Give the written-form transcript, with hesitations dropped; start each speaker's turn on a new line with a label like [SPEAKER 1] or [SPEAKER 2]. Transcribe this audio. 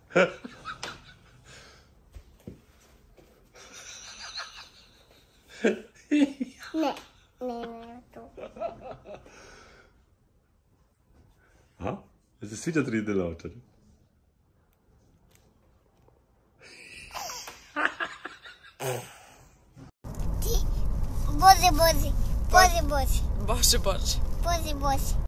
[SPEAKER 1] Ne, tu.
[SPEAKER 2] Ah, es ist wieder drin, lauter.
[SPEAKER 1] Bozi, bozi. Bozi, bozi.
[SPEAKER 3] Bože, bože.
[SPEAKER 1] Bozi, bozi.